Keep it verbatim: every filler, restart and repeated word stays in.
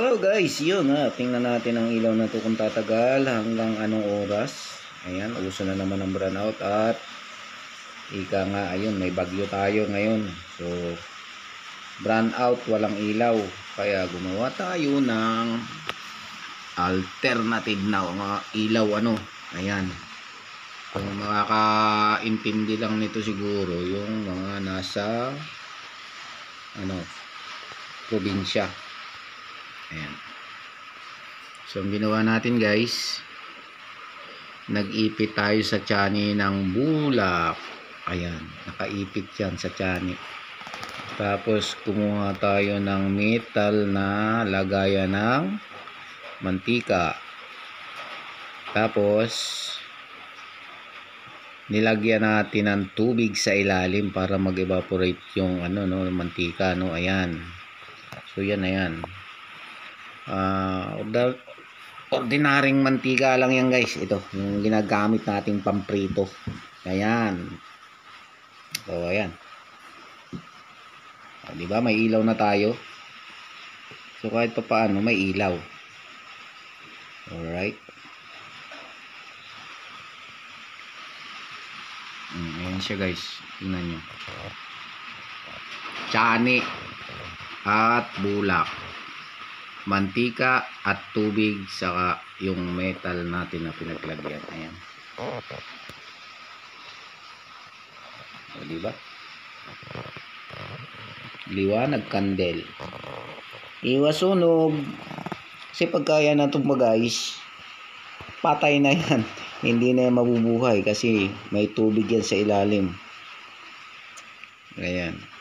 Hello guys, yun ha. Tingnan natin ang ilaw na to kung tatagal hanggang anong oras. Ayan, uso na naman ang brownout at ika nga, ayun, may bagyo tayo ngayon. So, brownout, walang ilaw. Kaya gumawa tayo ng alternative na mga ilaw, ano. Ayan. Kung makakaintindi lang nito siguro yung mga nasa ano, probinsya. Ayan. So, ang ginawa natin guys, nag-ipit tayo sa tiyangi ng bulak. Ayan, nakaipit yan sa tiyangi. Tapos, kumuha tayo ng metal na lagayan ng mantika. Tapos, nilagyan natin ng tubig sa ilalim para mag-evaporate yung ano, no, mantika, no. Ayan. So, yan, ayan. Uh, ordinaryong mantika lang yan guys. Ito yung ginagamit nating pamprito. Ayan. So ayan, o, diba may ilaw na tayo. So kahit pa paano may ilaw. Alright. Ayan siya guys, tingnan nyo. Tiyani at bulak, mantika at tubig, saka yung metal natin na pinaglagyan. Ayan. O, diba? Liwanag kandel. Iwas sunog. Kasi pagkaya na itong guys, patay na yan. Hindi na yan mabubuhay kasi may tubig yan sa ilalim. Ayan.